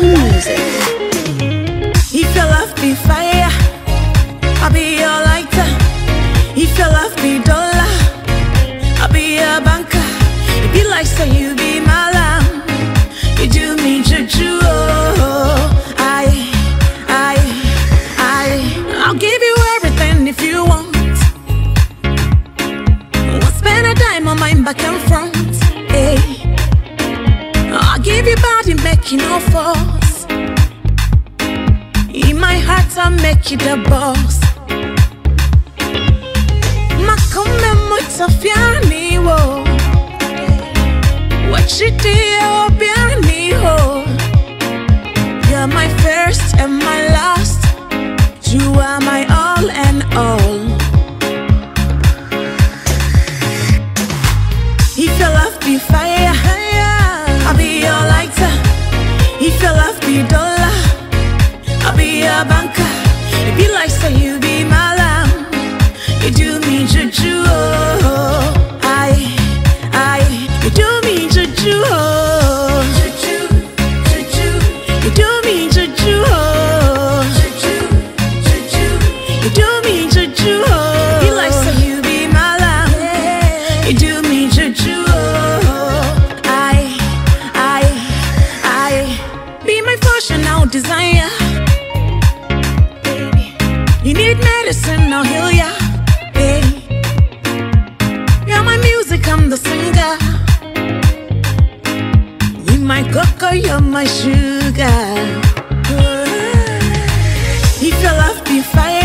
music. If your love be fire, I'll be your lighter. If your love be dollar, I'll be your banker. It be like say you be my lamb, you do me juju. I'll give you everything if you want. Won't spend a dime on my back and front. Hey, I'll give you body, make you no force. In my heart, I'll make you the boss. Makome mutafiani wo, what you do, biani ho. You're my first and my last. You are my all and all. If your love be fire, I'll be your lighter. If your love be dollar, I'll be your banker. It be like say you be my lamb, you do me juju. You do me juju. You do me juju. You do me juju. Be like say you be my lamb, you do me juju. I be my fashion now desire. You need medicine, I'll heal ya. Hey, you're my music, I'm the singer. You my cocoa, you're my sugar. If your love be fire,